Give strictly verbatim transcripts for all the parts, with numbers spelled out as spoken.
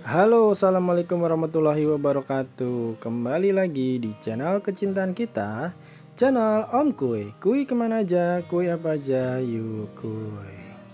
Halo, assalamualaikum warahmatullahi wabarakatuh. Kembali lagi di channel kecintaan kita, channel Om Kuy. Kuy kemana aja, kuy apa aja, yuk kuy.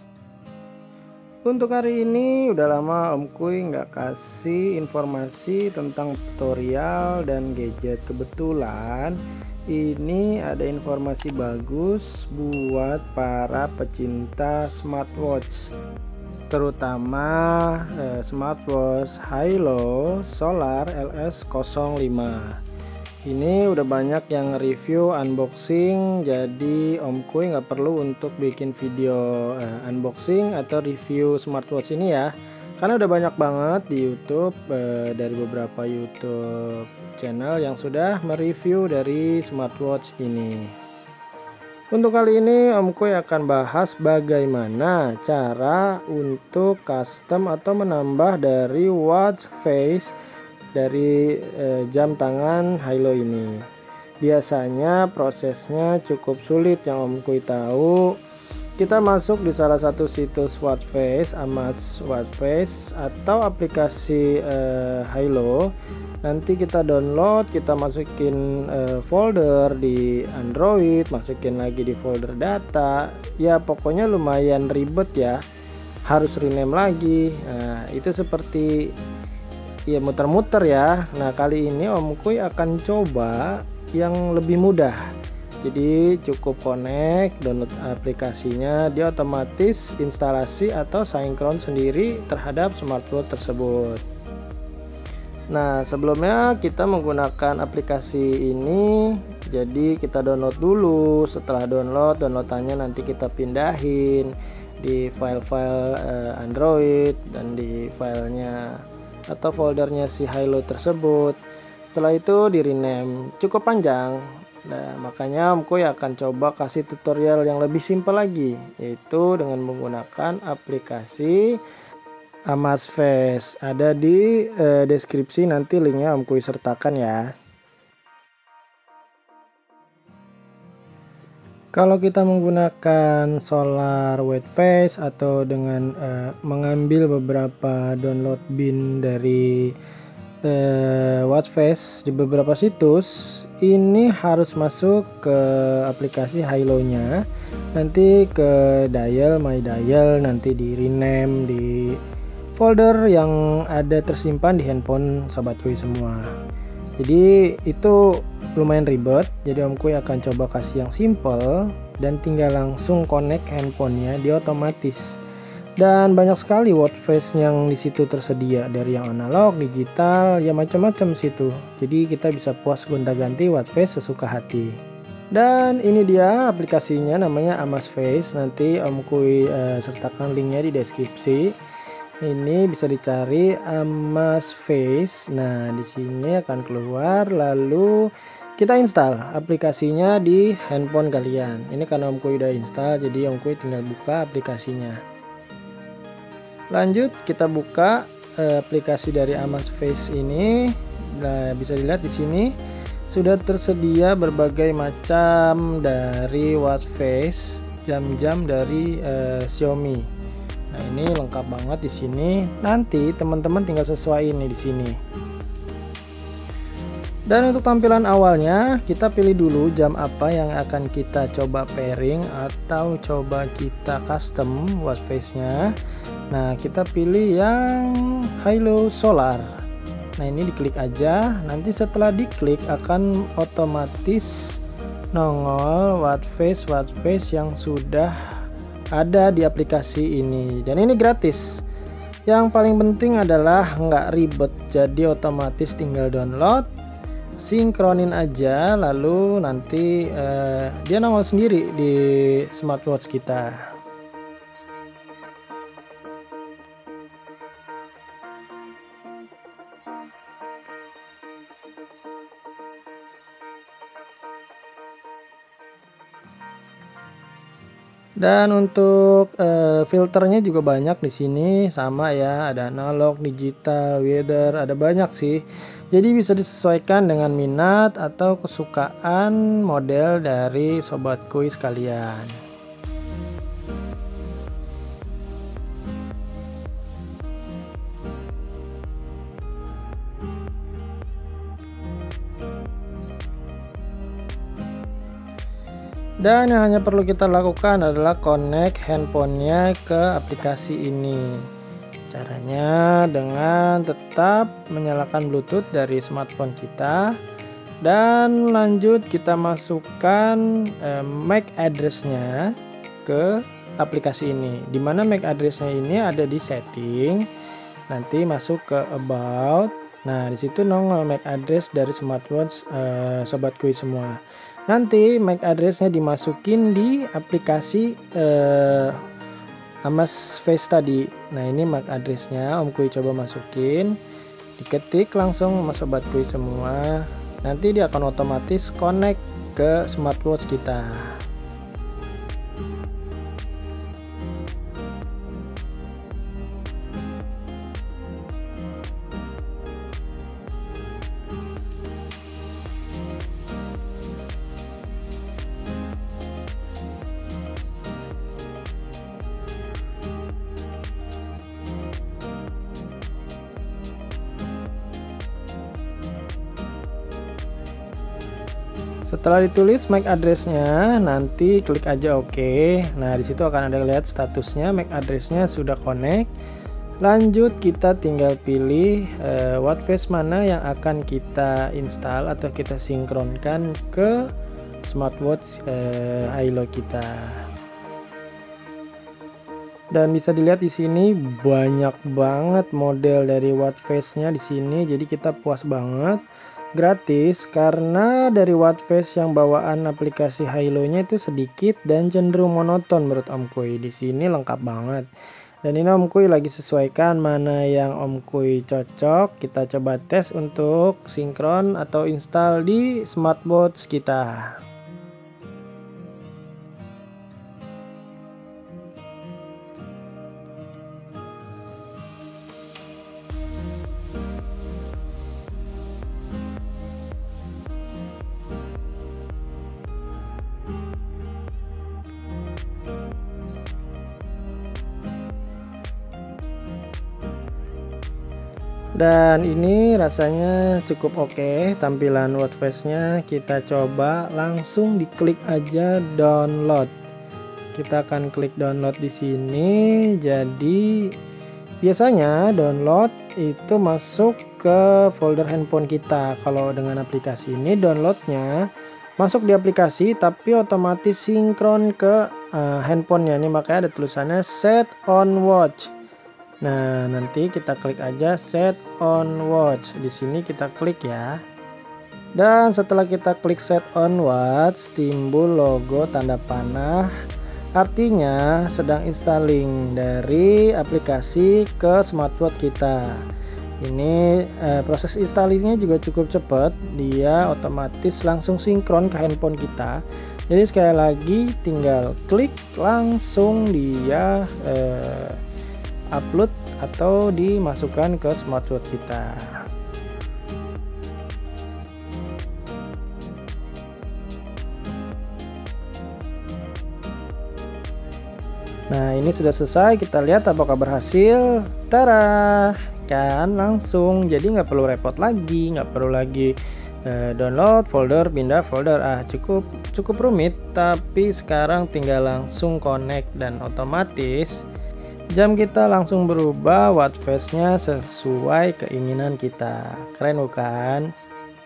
Untuk hari ini udah lama Om Kuy nggak kasih informasi tentang tutorial dan gadget. Kebetulan ini ada informasi bagus buat para pecinta smartwatch, terutama eh, smartwatch Hilo Solar L S nol lima. Ini udah banyak yang review unboxing, jadi Om Kuy nggak perlu untuk bikin video eh, unboxing atau review smartwatch ini ya, karena udah banyak banget di YouTube eh, dari beberapa YouTube channel yang sudah mereview dari smartwatch ini. Untuk kali ini Om Kuy akan bahas bagaimana cara untuk custom atau menambah dari watch face dari eh, jam tangan Hilo ini. Biasanya prosesnya cukup sulit. Yang Om Kuy tahu, kita masuk di salah satu situs watch face, Amas Watch Face atau aplikasi eh, Hilo. Nanti kita download, kita masukin uh, folder di Android, masukin lagi di folder data. Ya pokoknya lumayan ribet ya, harus rename lagi. Nah itu seperti ya muter-muter ya. Nah kali ini Om Kuy akan coba yang lebih mudah. Jadi cukup connect, download aplikasinya, dia otomatis instalasi atau sinkron sendiri terhadap smartwatch tersebut. Nah sebelumnya kita menggunakan aplikasi ini, jadi kita download dulu. Setelah download, downloadannya nanti kita pindahin di file-file eh, Android dan di filenya atau foldernya si Hilo tersebut. Setelah itu di rename, cukup panjang. Nah makanya Om Kuy akan coba kasih tutorial yang lebih simpel lagi, yaitu dengan menggunakan aplikasi Amas Face. Ada di eh, deskripsi, nanti linknya Om Kuy sertakan ya. Kalau kita menggunakan Solar Watch Face atau dengan eh, mengambil beberapa download bin dari eh, Watch Face di beberapa situs, ini harus masuk ke aplikasi Hilo-nya, nanti ke dial, my dial, nanti di rename di folder yang ada tersimpan di handphone Sobat Kuy semua. Jadi itu lumayan ribet, jadi Om Kuy akan coba kasih yang simple dan tinggal langsung connect handphonenya, dia otomatis. Dan banyak sekali watch face yang di situ tersedia, dari yang analog, digital, ya macam-macam situ. Jadi kita bisa puas gonta-ganti watch face sesuka hati. Dan ini dia aplikasinya, namanya Amas Face. Nanti Om Kuy eh, sertakan linknya di deskripsi. Ini bisa dicari Amas Face. Nah, di sini akan keluar, lalu kita install aplikasinya di handphone kalian. Ini karena Om Kuy udah install, jadi Om Kuy tinggal buka aplikasinya. Lanjut kita buka eh, aplikasi dari Amas Face ini. Nah, bisa dilihat di sini sudah tersedia berbagai macam dari watch face, jam-jam dari eh, Xiaomi. Nah ini lengkap banget di sini. Nanti teman-teman tinggal sesuaiin nih di sini. Dan untuk tampilan awalnya, kita pilih dulu jam apa yang akan kita coba pairing atau coba kita custom watch face-nya. Nah kita pilih yang Hilo Solar. Nah ini diklik aja. Nanti setelah diklik akan otomatis nongol watch face watch face yang sudah ada di aplikasi ini, dan ini gratis. Yang paling penting adalah nggak ribet, jadi otomatis tinggal download, sinkronin aja, lalu nanti eh, dia nongol sendiri di smartwatch kita. Dan untuk uh, filternya juga banyak di sini, sama ya, ada analog, digital, weather, ada banyak sih. Jadi bisa disesuaikan dengan minat atau kesukaan model dari Sobat Kuy sekalian. Dan yang hanya perlu kita lakukan adalah connect handphonenya ke aplikasi ini. Caranya dengan tetap menyalakan Bluetooth dari smartphone kita, dan lanjut kita masukkan eh, M A C address-nya ke aplikasi ini. Dimana M A C address-nya ini ada di setting, nanti masuk ke about. Nah, disitu nongol M A C address dari smartwatch eh, sobat kui semua. Nanti M A C address-nya dimasukin di aplikasi eh, AmasFace tadi. Nah, ini M A C address-nya Om Kui coba masukin, diketik langsung sama sobat kui semua. Nanti dia akan otomatis connect ke smartwatch kita. Setelah ditulis M A C address-nya, nanti klik aja oke. Nah, disitu akan ada lihat statusnya M A C address-nya sudah connect. Lanjut kita tinggal pilih uh, watchface mana yang akan kita install atau kita sinkronkan ke smartwatch uh, Hilo kita. Dan bisa dilihat di sini banyak banget model dari watchface-nya di sini. Jadi kita puas banget. Gratis karena dari watchface yang bawaan aplikasi Hilo-nya itu sedikit dan cenderung monoton menurut Om Kui. Di sini lengkap banget. Dan ini Om Kui lagi sesuaikan mana yang Om Kui cocok. Kita coba tes untuk sinkron atau install di smartwatch kita. Dan ini rasanya cukup oke tampilan watchface-nya. Kita coba langsung diklik aja download. Kita akan klik download di sini. Jadi biasanya download itu masuk ke folder handphone kita. Kalau dengan aplikasi ini downloadnya masuk di aplikasi tapi otomatis sinkron ke uh, handphonenya. Ini makanya ada tulisannya set on watch. Nah, nanti kita klik aja set on watch. Di sini kita klik ya. Dan setelah kita klik set on watch, timbul logo tanda panah. Artinya sedang installing dari aplikasi ke smartwatch kita. Ini eh, proses installinya juga cukup cepat. Dia otomatis langsung sinkron ke handphone kita. Jadi sekali lagi tinggal klik langsung dia eh, upload atau dimasukkan ke smartwatch kita. Nah, ini sudah selesai. Kita lihat apakah berhasil. Tara, kan langsung. Jadi nggak perlu repot lagi, nggak perlu lagi eh, download folder, pindah folder. Ah, cukup cukup rumit. Tapi sekarang tinggal langsung connect dan otomatis jam kita langsung berubah watchface-nya sesuai keinginan kita. Keren bukan?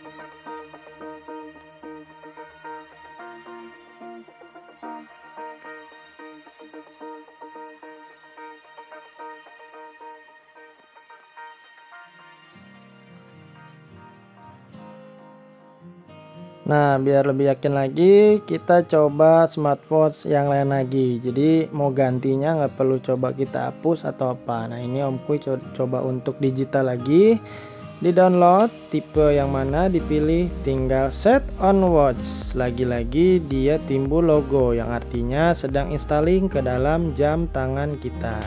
Nah, biar lebih yakin lagi, kita coba smartwatch yang lain lagi. Jadi mau gantinya nggak perlu coba kita hapus atau apa. Nah, ini Om Kui co coba untuk digital lagi. Di download tipe yang mana dipilih, tinggal set on watch. Lagi-lagi dia timbul logo yang artinya sedang installing ke dalam jam tangan kita.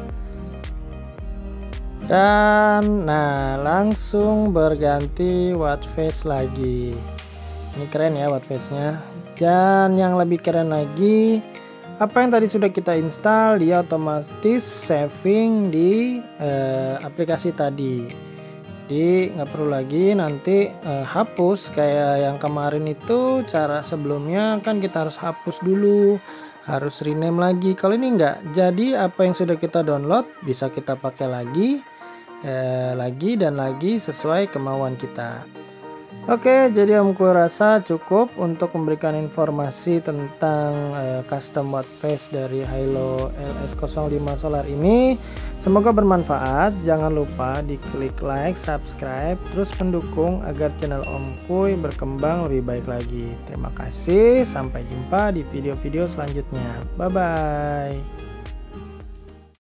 Dan nah, langsung berganti watchface lagi. Ini keren ya watchface-nya. Dan yang lebih keren lagi, apa yang tadi sudah kita install dia otomatis saving di eh, aplikasi tadi. Jadi nggak perlu lagi nanti eh, hapus kayak yang kemarin itu. Cara sebelumnya kan kita harus hapus dulu, harus rename lagi. Kalau ini enggak, jadi apa yang sudah kita download bisa kita pakai lagi, eh, lagi dan lagi sesuai kemauan kita. Oke, jadi Om Kuy rasa cukup untuk memberikan informasi tentang eh, custom WordPress dari Hilo L S nol lima Solar ini. Semoga bermanfaat. Jangan lupa diklik like, subscribe, terus mendukung agar channel Om Kuy berkembang lebih baik lagi. Terima kasih, sampai jumpa di video-video selanjutnya. Bye bye.